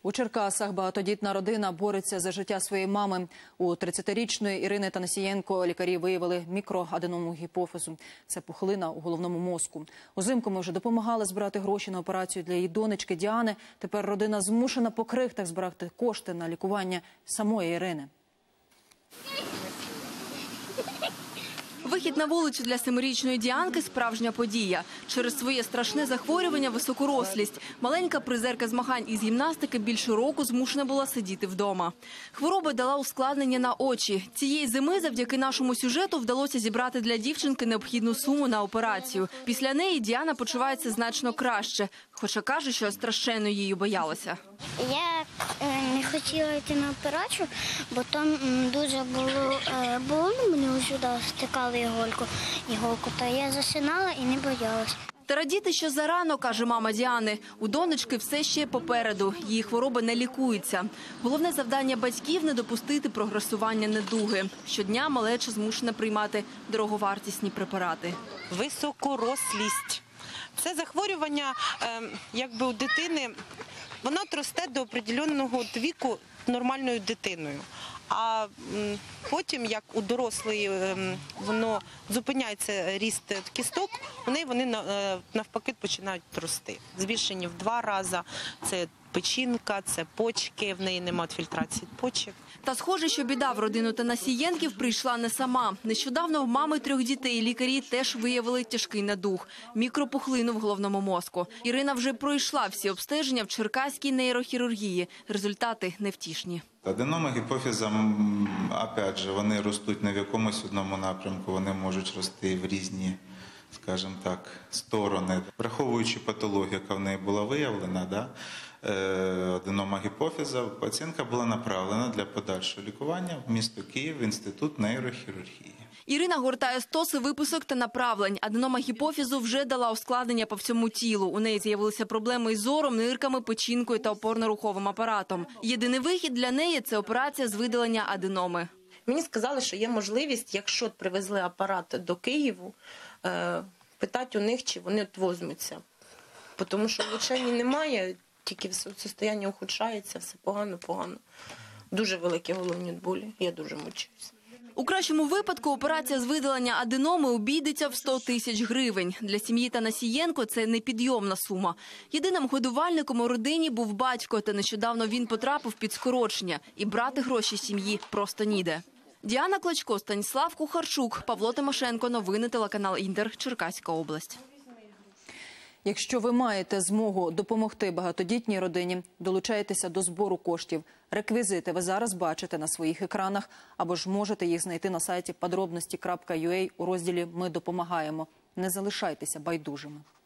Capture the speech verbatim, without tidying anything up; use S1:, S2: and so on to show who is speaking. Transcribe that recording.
S1: У Черкасах багатодітна родина бореться за життя своєї мами. У тридцятирічної Ірини Танасієнко лікарі виявили мікроаденому гіпофізу. Це пухлина у головному мозку. Узимку ми вже допомагали збирати гроші на операцію для її донечки Діани. Тепер родина змушена по крихтах збирати кошти на лікування самої Ірини.
S2: Вихід на вулицю для семирічної Діанки – справжня подія. Через своє страшне захворювання – високорослість. Маленька призерка змагань із гімнастики більше року змушена була сидіти вдома. Хвороба дала ускладнення на очі. Цієї зими завдяки нашому сюжету вдалося зібрати для дівчинки необхідну суму на операцію. Після неї Діана почувається значно краще, хоча каже, що страшенно її боялася.
S3: Я не хотіла йти на операцію, бо там дуже було больно, мені сюди втикали іголку, іголку, та я засинала і не боялась.
S2: Та радіти, що зарано, каже мама Діани. У донечки все ще попереду. Її хвороба не лікується. Головне завдання батьків – не допустити прогресування недуги. Щодня малеча змушена приймати дороговартісні препарати.
S4: Високорослість. Це захворювання, якби у дитини, воно росте до определеного віку нормальною дитиною. А потім, як у дорослої воно зупиняється ріст кісток, у неї вони навпаки починають рости. Збільшені в два рази. Це печінка, це почки, в неї немає фільтрації почок.
S2: Та схоже, що біда в родину Танасієнків прийшла не сама. Нещодавно в мами трьох дітей лікарі теж виявили тяжкий недуг – мікропухлину в головному мозку. Ірина вже пройшла всі обстеження в черкаській нейрохірургії. Результати невтішні.
S5: Аденома гіпофіза, опять же, вони ростуть не в якомусь одному напрямку, вони можуть рости в різні, скажімо так, сторони. Враховуючи патологію, яка в неї була виявлена, да, аденома гіпофіза, пацієнтка була направлена для подальшого лікування в місто Київ, в інститут нейрохірургії.
S2: Ірина гортає стоси виписок та направлень. Аденома гіпофізу вже дала ускладнення по всьому тілу. У неї з'явилися проблеми із зором, нирками, печінкою та опорно-руховим апаратом. Єдиний вихід для неї – це операція з видалення аденоми.
S4: Мені сказали, що є можливість, якщо привезли апарат до Києву, питати у них, чи вони возьмуться. Тому що влучень немає, тільки состояння ухудшається, все погано-погано. Дуже великі головні болі, я дуже мучуюся.
S2: У кращому випадку операція з видалення аденоми обійдеться в сто тисяч гривень. Для сім'ї Танасієнко це непідйомна сума. Єдиним годувальником у родині був батько, та нещодавно він потрапив під скорочення. І брати гроші сім'ї просто ніде. Діана Клочко, Станіслав Кухарчук, Павло Тимошенко. Новини телеканал Інтер, Черкаська область.
S1: Якщо ви маєте змогу допомогти багатодітній родині, долучайтеся до збору коштів. Реквізити ви зараз бачите на своїх екранах, або ж можете їх знайти на сайті подробності крапка ю а у розділі «Ми допомагаємо». Не залишайтеся байдужими.